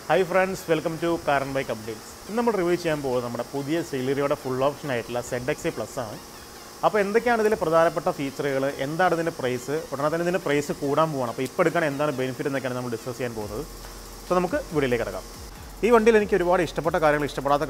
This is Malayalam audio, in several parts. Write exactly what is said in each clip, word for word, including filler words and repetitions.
Hi friends, welcome to Car and Bike Updates. We will review the celerio full option Z X A Plus. Now, what are the features? What is the price? What is the price? What is the benefit? We will discuss it. So, we will video. This one is a very important car. I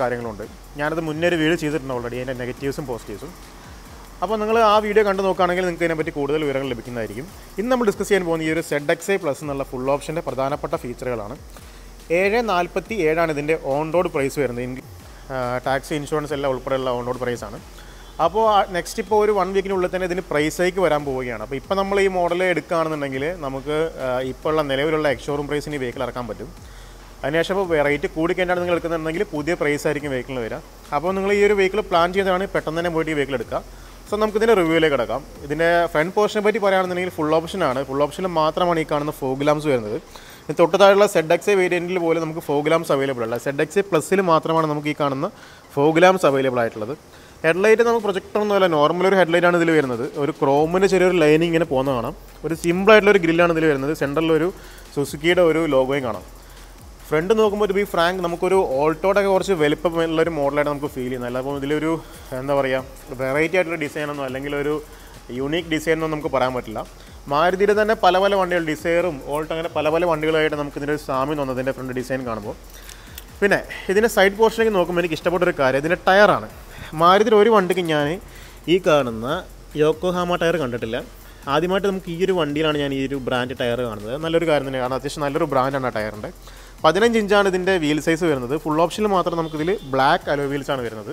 have already video negatives and positives. If you see video, you will see we will discuss the Z X A Plus full option feature. seven forty-seven ആണ് ഇതിന്റെ ഓൺ റോഡ് പ്രൈസ് വരുന്നത് ടാക്സി ഇൻഷുറൻസ് എല്ലാം ഉൾപ്പെടെയുള്ള ഓൺ റോഡ് പ്രൈസ് ആണ് അപ്പോൾ നെക്സ്റ്റ് ഇപ്പോൾ ഒരു one വീക്കിനുള്ളിൽ തന്നെ ഇതിന് പ്രൈസ് ഹൈക്ക് വരാൻ പോവുകയാണ് അപ്പോൾ ഇപ്പോൾ നമ്മൾ ഈ മോഡൽ എടുക്കുകയാണെന്നുണ്ടെങ്കിൽ നമുക്ക് ഇപ്പോൾ ഉള്ള നിലവിലുള്ള എക്സ്ഷോറൂം പ്രൈസിന് ഈ വെഹിക്കിൾ ഇറക്കാൻ പറ്റും അതിനുശേഷം ഇപ്പോൾ റേറ്റ് കൂടി കഴിഞ്ഞാൽ നിങ്ങൾ എടുക്കുന്നുണ്ടെങ്കിൽ പുതിയ പ്രൈസ് ആയിരിക്കും വെഹിക്കിളിന് വരിക അപ്പോൾ നിങ്ങൾ ഈ ഒരു വെഹിക്കിൾ പ്ലാൻ ചെയ്തതാണ് പെട്ടെന്ന് തന്നെ പോയിട്ട് ഈ വെഹിക്കിൾ എടുക്കുക സോ നമുക്ക് ഇതിന്റെ റിവ്യൂയിലേക്ക് കിടക്കാം ഇതിന്റെ ഫ്രണ്ട് പോർഷനെ പറ്റി പറയുകയാണെന്നുണ്ടെങ്കിൽ ഫുൾ ഓപ്ഷൻ ആണ് ഫുൾ ഓപ്ഷനിൽ മാത്രമാണ് ഈ കാണുന്ന ഫോഗ് ലാംപ്സ് വരുന്നത് തൊട്ടതായുള്ള Z X A വേരിയന്റിൽ പോലും നമുക്ക് ഫോഗ് ലാംപ്സ് അവൈലബിൾ അല്ല Z X A പ്ലസിൽ മാത്രമാണ് നമുക്ക് ഈ കാണുന്ന ഫോഗ് ലാംപ്സ് അവൈലബിൾ ആയിട്ടുള്ളത് ഹെഡ്ലൈറ്റ് നമുക്ക് പ്രൊജക്ടർ ഒന്നുമല്ല നോർമൽ ഒരു ഹെഡ്ലൈറ്റ് ആണ് ഇതിൽ വരുന്നത് ഒരു ക്രോമിന്റെ ചെറിയൊരു ലൈനിങ് ഇങ്ങനെ പോകുന്ന കാണാം ഒരു സിമ്പിൾ ആയിട്ടുള്ള ഒരു ഗ്രില്ലാണ് ഇതിൽ വരുന്നത് സെൻട്രലിൽ ഒരു സുസുക്കിയുടെ ഒരു ലോഗോയും കാണാം ഫ്രണ്ട് നോക്കുമ്പോൾ ടു ബി ഫ്രാങ്ക് നമുക്കൊരു ഓൾട്ടോടൊക്കെ കുറച്ച് വലിപ്പമുള്ള ഒരു മോഡലായിട്ട് നമുക്ക് ഫീൽ ചെയ്യുന്നത് അല്ല അപ്പോൾ ഇതിലൊരു എന്താ പറയുക വെറൈറ്റി ആയിട്ടുള്ള ഡിസൈനൊന്നും അല്ലെങ്കിൽ ഒരു യൂണീക്ക് ഡിസൈനൊന്നും നമുക്ക് പറയാൻ പറ്റില്ല മാരുതിയുടെ തന്നെ പല പല വണ്ടികൾ ഡിസൈറും ഓൾട്ടോ അങ്ങനെ പല പല വണ്ടികളായിട്ട് നമുക്ക് ഇതിൻ്റെ ഒരു സാമ്യം തോന്നുന്നതിൻ്റെ ഫ്രണ്ട് ഡിസൈൻ കാണുമ്പോൾ പിന്നെ ഇതിൻ്റെ സൈഡ് പോർഷനിലേക്ക് നോക്കുമ്പോൾ എനിക്ക് ഇഷ്ടപ്പെട്ട ഒരു കാര്യം ഇതിൻ്റെ ടയറാണ് മാരുതിയുടെ ഒരു വണ്ടിക്ക് ഞാൻ ഈ കാണുന്ന യോക്കോഹാമ ടയർ കണ്ടിട്ടില്ല ആദ്യമായിട്ട് നമുക്ക് ഈ ഒരു വണ്ടിയിലാണ് ഞാൻ ഈ ഒരു ബ്രാൻഡ് ടയർ കാണുന്നത് നല്ലൊരു കാര്യം തന്നെയാണ് കാരണം അത്യാവശ്യം നല്ലൊരു ബ്രാൻഡാണ് ആ ടയറിൻ്റെ പതിനഞ്ച് ഇഞ്ചാണ് ഇതിൻ്റെ വീൽ സൈസ് വരുന്നത് ഫുൾ ഓപ്ഷനിൽ മാത്രം നമുക്കിതിൽ ബ്ലാക്ക് അലോ വീൽസാണ് വരുന്നത്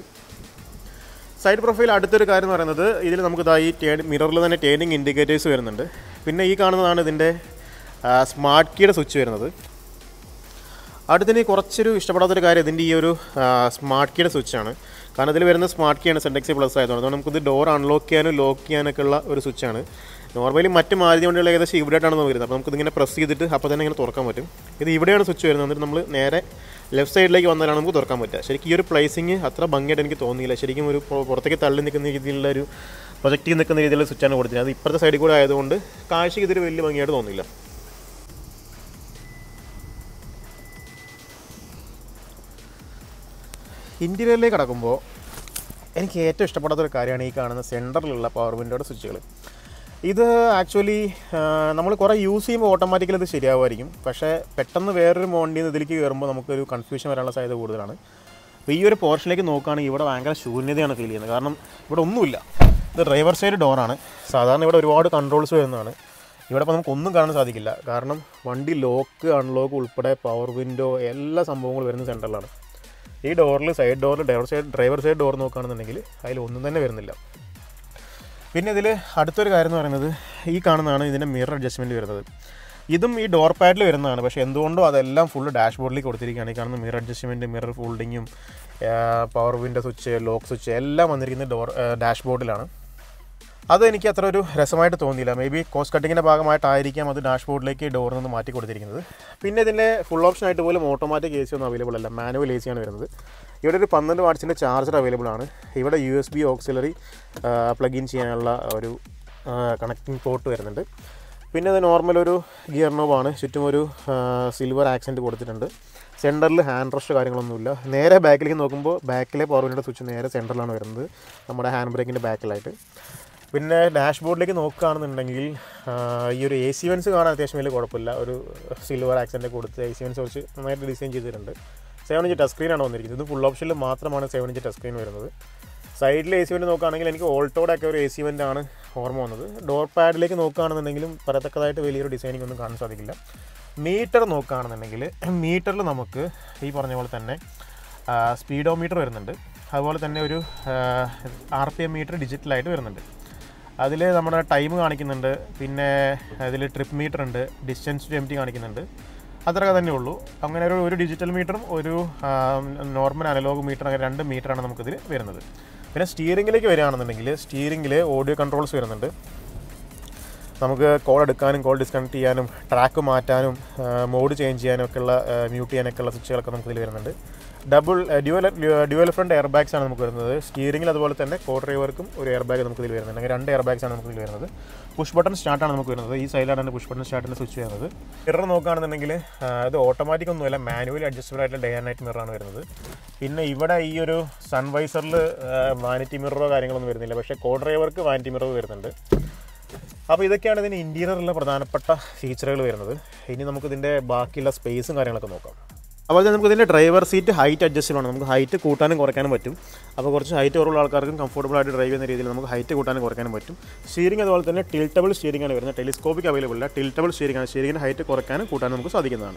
സൈഡ് പ്രൊഫൈൽ അടുത്തൊരു കാര്യം എന്ന് പറയുന്നത് ഇതിൽ നമുക്ക് ഈ ടേൺ മിററിൽ തന്നെ ടേണിംഗ് ഇൻഡിക്കേറ്റേഴ്സ് വരുന്നുണ്ട് പിന്നെ ഈ കാണുന്നതാണ് ഇതിൻ്റെ സ്മാർട്ട് കീയുടെ സ്വിച്ച് വരുന്നത് അടുത്തിന് കുറച്ചൊരു ഇഷ്ടപ്പെടാത്തൊരു കാര്യം ഇതിൻ്റെ ഈ ഒരു സ്മാർട്ട് കീയുടെ സ്വിച്ചാണ് കാരണം ഇതിൽ വരുന്ന സ്മാർട്ട് കീയാണ് Z X A പ്ലസ് ആയതുകൊണ്ട് അതുകൊണ്ട് നമുക്കിത് ഡോർ അൺലോക്ക് ചെയ്യാനും ലോക്ക് ചെയ്യാനൊക്കെ ഉള്ള ഒരു സ്വിച്ചാണ് നോർമലി മറ്റ് മാരുതി വണ്ടികൾ ഏകദേശം ഇവിടെയായിട്ടാണ് വരുന്നത് അപ്പോൾ നമുക്കിതിങ്ങനെ പ്രസ് ചെയ്തിട്ട് അപ്പോൾ തന്നെ ഇങ്ങനെ തുറക്കാൻ പറ്റും ഇത് ഇവിടെയാണ് സ്വിച്ച് വരുന്നത് എന്നിട്ട് നമ്മൾ നേരെ ലെഫ്റ്റ് സൈഡിലേക്ക് വന്നാലാണ് നമുക്ക് തുറക്കാൻ പറ്റുക ശരിക്കും ഈ ഒരു പ്ലേസിങ് അത്ര ഭംഗിയായിട്ട് എനിക്ക് തോന്നിയില്ല ശരിക്കും ഒരു പുറത്തേക്ക് തള്ളി നിൽക്കുന്ന രീതിയിലുള്ള ഒരു പ്രൊജക്റ്റ് നിൽക്കുന്ന രീതിയിലുള്ള സ്വിച്ചാണ് കൊടുത്തത് അത് ഇപ്പുറത്തെ സൈഡിൽ കൂടെ ആയതുകൊണ്ട് കാഴ്ചയ്ക്ക് ഇതൊരു വലിയ ഭംഗിയായിട്ട് തോന്നിയില്ല ഇൻറ്റീരിയറിലേക്ക് കടക്കുമ്പോൾ എനിക്ക് ഏറ്റവും ഇഷ്ടപ്പെടാത്തൊരു കാര്യമാണ് ഈ കാണുന്ന സെൻറ്ററിലുള്ള പവർ വിൻഡോയുടെ സ്വിച്ചുകൾ ഇത് ആക്ച്വലി നമ്മൾ കുറേ യൂസ് ചെയ്യുമ്പോൾ ഓട്ടോമാറ്റിക്കലി ഇത് ശരിയാവുമായിരിക്കും പക്ഷേ പെട്ടെന്ന് വേറൊരു മോണ്ടിൽ നിന്ന് ഇതിലേക്ക് കയറുമ്പോൾ നമുക്കൊരു കൺഫ്യൂഷൻ വരാനുള്ള സാധ്യത കൂടുതലാണ് അപ്പോൾ ഈ ഒരു പോർഷനിലേക്ക് നോക്കുകയാണെങ്കിൽ ഇവിടെ ഭയങ്കര ശൂന്യതയാണ് ഫീൽ ചെയ്യുന്നത് കാരണം ഇവിടെ ഒന്നുമില്ല ഇത് ഡ്രൈവർ സൈഡ് ഡോറാണ് സാധാരണ ഇവിടെ ഒരുപാട് കൺട്രോൾസ് വരുന്നതാണ് ഇവിടെ ഇപ്പോൾ നമുക്കൊന്നും കാണാൻ സാധിക്കില്ല കാരണം വണ്ടി ലോക്ക് അൺലോക്ക് ഉൾപ്പെടെ പവർ വിൻഡോ എല്ലാ സംഭവങ്ങളും വരുന്ന സെൻറ്ററിലാണ് ഈ ഡോറിൽ സൈഡ് ഡോറിൽ driver side driver side door നോക്കുകയാണെന്നുണ്ടെങ്കിൽ അതിലൊന്നും തന്നെ വരുന്നില്ല പിന്നെ ഇതിൽ അടുത്തൊരു കാര്യം എന്ന് പറയുന്നത് ഈ കാണുന്നതാണ് ഇതിൻ്റെ മിറർ അഡ്ജസ്റ്റ്മെൻറ്റ് വരുന്നത് ഇതും ഈ ഡോർ പാഡിൽ വരുന്നതാണ് പക്ഷേ എന്തുകൊണ്ടോ അതെല്ലാം ഫുള്ള് ഡാഷ് ബോർഡിലേക്ക് കൊടുത്തിരിക്കുകയാണ് ഈ കാണുന്ന മിറർ അഡ്ജസ്റ്റ്മെൻറ്റ് മിറർ ഫോൾഡിങ്ങും power window switch lock switch എല്ലാം വന്നിരിക്കുന്നത് ഡോർ ഡാഷ് ബോർഡിലാണ് അത് എനിക്ക് അത്ര ഒരു രസമായിട്ട് തോന്നിയില്ല മേ ബി കോസ്റ്റ് കട്ടിങ്ങിൻ്റെ ഭാഗമായിട്ടായിരിക്കാം അത് ഡാഷ് ബോർഡിലേക്ക് ഡോറിൽ നിന്ന് മാറ്റി കൊടുത്തിരിക്കുന്നത് പിന്നെ ഇതിൻ്റെ ഫുൾ ഓപ്ഷൻ ആയിട്ട് പോലും ഓട്ടോമാറ്റിക് എ സി ഒന്നും അവൈലബിൾ അല്ല മാനുവൽ എ സിയാണ് വരുന്നത് ഇവിടെ ഒരു പന്ത്രണ്ട് വാട്ട്സിൻ്റെ ചാർജർ അവൈലബിൾ ആണ് ഇവിടെ U S B auxiliary plug in ചെയ്യാനുള്ള ഒരു കണക്റ്റിംഗ് പോർട്ട് വരുന്നുണ്ട് പിന്നെ അത് നോർമൽ ഒരു ഗിയർ നോബാണ് ചുറ്റും ഒരു സിൽവർ ആക്സെൻറ്റ് കൊടുത്തിട്ടുണ്ട് സെൻറ്ററിൽ ഹാൻഡ് റെസ്റ്റ് കാര്യങ്ങളൊന്നുമില്ല നേരെ ബാക്കിലേക്ക് നോക്കുമ്പോൾ ബാക്കിലെ പവർ വിൻഡോയുടെ സ്വിച്ച് നേരെ സെൻറ്ററിലാണ് വരുന്നത് നമ്മുടെ ഹാൻഡ് ബ്രേക്കിൻ്റെ ബാക്കിലായിട്ട് പിന്നെ ഡാഷ് ബോർഡിലേക്ക് നോക്കുകയാണെന്നുണ്ടെങ്കിൽ ഈ ഒരു എ സി വെൻസ് കാണാൻ അത്യാവശ്യം വലിയ കുഴപ്പമില്ല ഒരു സിൽവർ ആക്സെൻറ്റ് കൊടുത്ത് എ സി വെൻസ് കുറച്ച് നന്നായിട്ട് ഡിസൈൻ ചെയ്തിട്ടുണ്ട് സെവൻ ഇഞ്ച് ടച്ച് സ്ക്രീനാണ് വന്നിരിക്കുന്നത് ഇത് ഫുൾ ഓപ്ഷനിൽ മാത്രമാണ് സെവൻ ഇഞ്ച് ടച്ച് സ്ക്രീൻ വരുന്നത് സൈഡിൽ എ സി വെൻറ്റ് നോക്കുകയാണെങ്കിൽ എനിക്ക് ഓൾട്ടോയുടെ ഒക്കെ ഒരു എ സി വെൻ്റാണ് ഓർമ്മ വന്നത് ഡോർ പാഡിലേക്ക് നോക്കുകയാണെന്നുണ്ടെങ്കിലും പറയത്തക്കതായിട്ട് വലിയൊരു ഡിസൈനിങ് ഒന്നും കാണാൻ സാധിക്കില്ല മീറ്റർ നോക്കുകയാണെന്നുണ്ടെങ്കിൽ മീറ്ററിൽ നമുക്ക് ഈ പറഞ്ഞ പോലെ തന്നെ സ്പീഡോ മീറ്റർ വരുന്നുണ്ട് അതുപോലെ തന്നെ ഒരു ആർ പി എം മീറ്റർ ഡിജിറ്റലായിട്ട് വരുന്നുണ്ട് അതിൽ നമ്മുടെ ടൈം കാണിക്കുന്നുണ്ട് പിന്നെ അതിൽ ട്രിപ്പ് മീറ്റർ ഉണ്ട് ഡിസ്റ്റൻസ് ടു എം ടി കാണിക്കുന്നുണ്ട് അത്രയൊക്കെ തന്നെ ഉള്ളൂ അങ്ങനെ ഒരു ഒരു ഡിജിറ്റൽ മീറ്ററും ഒരു നോർമൽ അനലോഗ് മീറ്റർ അങ്ങനെ രണ്ട് മീറ്ററാണ് നമുക്കിതിൽ വരുന്നത് പിന്നെ സ്റ്റിയറിംഗിലേക്ക് വരികയാണെന്നുണ്ടെങ്കിൽ സ്റ്റിയറിംഗിൽ ഓഡിയോ കൺട്രോൾസ് വരുന്നുണ്ട് നമുക്ക് കോൾ എടുക്കാനും കോൾ ഡിസ്കണക്ട് ചെയ്യാനും ട്രാക്ക് മാറ്റാനും മോഡ് ചേഞ്ച് ചെയ്യാനും ഒക്കെയുള്ള മ്യൂട്ട് ചെയ്യാനൊക്കെയുള്ള സ്വിച്ചുകളൊക്കെ നമുക്ക് ഇതിൽ വരുന്നുണ്ട്. Double dual dual front air bags ആണ് നമുക്ക് വരുന്നത്. സ്റ്റിയറിംഗിൽ അതുപോലെ തന്നെ കോ ഡ്രൈവർക്കും ഒരു എയർ ബാഗ് നമുക്ക് ഇതിൽ വരുന്നുണ്ട്. അങ്ങനെ രണ്ട് എയർ ബാഗ്സ് ആണ് നമുക്ക് ഇതിൽ വരുന്നത്. പുഷ് ബട്ടൺ സ്റ്റാർട്ടാണ് നമുക്ക് വരുന്നത്. ഈ സൈഡിലാണ് പുഷ് ബട്ടൺ സ്റ്റാർട്ടിൻ്റെ സ്വിച്ച് വരുന്നത്. മിറർ നോക്കുകയാണെന്നുണ്ടെങ്കിൽ ഇത് ഓട്ടോമാറ്റിക് ഒന്നുമല്ല, മാനുവലി അഡ്ജസ്റ്റബിൾ ആയിട്ടുള്ള ഡേ ആൻഡ് നൈറ്റ് മിററാണ് വരുന്നത്. പിന്നെ ഇവിടെ ഈ ഒരു സൺവൈസറിൽ വാനിറ്റി മിററോ കാര്യങ്ങളൊന്നും വരുന്നില്ല, പക്ഷേ കോ ഡ്രൈവർക്ക് വാനിറ്റി മിറർ വരുന്നുണ്ട്. അപ്പോൾ ഇതൊക്കെയാണ് ഇതിന് ഇൻറ്റീരിയറിലുള്ള പ്രധാനപ്പെട്ട ഫീച്ചറുകൾ വരുന്നത്. ഇനി നമുക്കിതിൻ്റെ ബാക്കിയുള്ള സ്പേസും കാര്യങ്ങളൊക്കെ നോക്കാം. അപ്പോൾ തന്നെ നമുക്ക് ഇതിൻ്റെ ഡ്രൈവർ സീറ്റ് ഹൈറ്റ് അഡ്ജസ്റ്റബിൾ ആണ്. നമുക്ക് ഹൈറ്റ് കൂട്ടാനും കുറയ്ക്കാനും പറ്റും. അപ്പോൾ കുറച്ച് ഹൈറ്റ് കുറവുള്ള ആൾക്കാർക്കും കംഫർട്ടബിൾ ആയിട്ട് ഡ്രൈവ് ചെയ്യുന്ന രീതിയിൽ നമുക്ക് ഹൈറ്റ് കൂട്ടാനും കുറയ്ക്കാനും പറ്റും. സ്റ്റിയറിംഗ് അതുപോലെ തന്നെ ടിൽറ്റബിൾ സ്റ്റിയറിംഗ് ആണ് വരുന്നത്. ടെലിസ്കോപ്പിക് അവൈലബിൾ അല്ല, ടിൽറ്റബിൾ സ്റ്റിയറിംഗ് ആണ്. സ്റ്റിയറിംഗിൻ്റെ ഹൈറ്റ് കുറയ്ക്കാനും കൂട്ടാനും നമുക്ക് സാധിക്കുന്നതാണ്.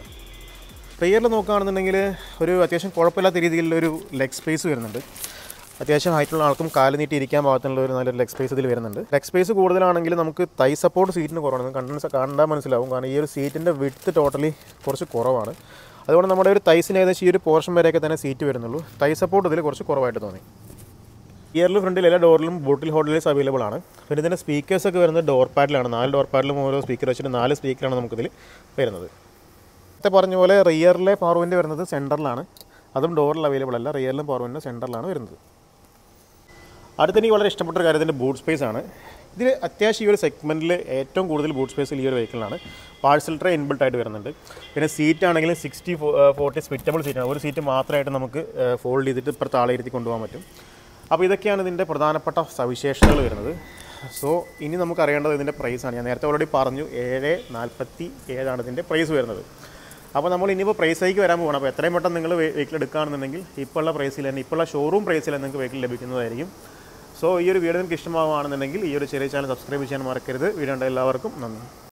റിയറിൽ നോക്കുകയാണെന്നുണ്ടെങ്കിൽ ഒരു അത്യാവശ്യം കുഴപ്പമില്ലാത്ത രീതിയിലൊരു ലെഗ് സ്പേസ് വരുന്നുണ്ട്. അത്യാവശ്യം ഹൈറ്റുള്ള ആൾക്കും കാല് നീട്ടി ഇരിക്കാൻ പാകത്തിനുള്ള ഒരു നല്ലൊരു ലെഗ് സ്പേസ് ഇതിൽ വരുന്നുണ്ട്. ലെഗ് സ്പേസ് കൂടുതലാണെങ്കിൽ നമുക്ക് തൈ സപ്പോർട്ട് സീറ്റിന് കുറവാണ്. കണ്ടൻസ് കണ്ടാൽ മനസ്സിലാവും, കാരണം ഈ ഒരു സീറ്റിൻ്റെ വിഡ്ത്ത് ടോട്ടലി കുറച്ച് കുറവാണ്. അതുകൊണ്ട് നമ്മുടെ ഒരു തൈസിന് ഏകദേശം ഈ ഒരു പോർഷൻ വരെയൊക്കെ തന്നെ സീറ്റ് വരുന്നുള്ളൂ. തൈ സപ്പോർട്ട് ഇതിൽ കുറച്ച് കുറവായിട്ട് തോന്നി. ഇയറിൽ ഫ്രണ്ടിൽ എല്ലാ ഡോറിലും ബോട്ടിൽ ഹോൾഡേഴ്സ് അവൈലബിൾ ആണ്. പിന്നെ ഇതിൻ്റെ സ്പീക്കേഴ്സൊക്കെ വരുന്നത് ഡോർ പാഡിലാണ്. നാല് ഡോർ പാഡിലും ഓരോ സ്പീക്കർ വെച്ചിട്ട് നാല് സ്പീക്കറാണ് നമുക്കിതിൽ വരുന്നത്. നേരത്തെ പറഞ്ഞ പോലെ റിയറിലെ പവർ വിൻഡോ വരുന്നത് സെൻറ്ററിലാണ്. അതും ഡോറിൽ അവൈലബിൾ അല്ല, റിയറിലും പവർ വിൻഡോ സെൻറ്ററിലാണ് വരുന്നത്. അടുത്തെനിക്ക് വളരെ ഇഷ്ടപ്പെട്ട ഒരു കാര്യം ഇതിൻ്റെ ബൂട്ട് സ്പേസ് ആണ്. ഇതിൽ അത്യാവശ്യം ഈ ഒരു സെഗ്മെൻറ്റിൽ ഏറ്റവും കൂടുതൽ ബൂട്ട് സ്പേസിൽ ഈ ഒരു വെഹിക്കിളാണ്. പാഴ്സൽ ട്രേ ഇൻബിൾട്ട് ആയിട്ട് വരുന്നുണ്ട്. പിന്നെ സീറ്റ് ആണെങ്കിലും സിക്സ്റ്റി ഫോർട്ടി സ്പ്ലിറ്റബിൾ സീറ്റാണ്. ഒരു സീറ്റ് മാത്രമായിട്ട് നമുക്ക് ഫോൾഡ് ചെയ്തിട്ട് ഇപ്പുറത്ത് ആളെ ഇരുത്തി കൊണ്ടുപോകാൻ പറ്റും. അപ്പോൾ ഇതൊക്കെയാണ് ഇതിൻ്റെ പ്രധാനപ്പെട്ട സവിശേഷതകൾ വരുന്നത്. സോ ഇനി നമുക്ക് അറിയേണ്ടത് ഇതിൻ്റെ പ്രൈസാണ്. ഞാൻ നേരത്തെ ഓൾറെഡി പറഞ്ഞു, ഏഴ് നാൽപ്പത്തി ഏഴാണ് ഇതിൻ്റെ പ്രൈസ് വരുന്നത്. അപ്പോൾ നമ്മൾ ഇനിയിപ്പോൾ പ്രൈസിലേക്ക് വരാൻ പോകണം. അപ്പോൾ എത്രയും പെട്ടെന്ന് നിങ്ങൾ വെഹിക്കിൾ എടുക്കുകയാണെന്നുണ്ടെങ്കിൽ ഇപ്പോൾ ഉള്ള പ്രൈസിൽ തന്നെ, ഇപ്പോൾ ഉള്ള ഷോറൂം പ്രൈസിൽ തന്നെ നിങ്ങൾക്ക് വെഹിക്കിൾ ലഭിക്കുന്നതായിരിക്കും. സോ ഈ ഒരു വീഡിയോ നിങ്ങൾക്ക് ഇഷ്ടമാവുകയാണെന്നുണ്ടെങ്കിൽ ഈ ഒരു ചെറിയ ചാനൽ സബ്സ്ക്രൈബ് ചെയ്യാൻ മറക്കരുത്. വീഡിയോ കണ്ട എല്ലാവർക്കും നന്ദി.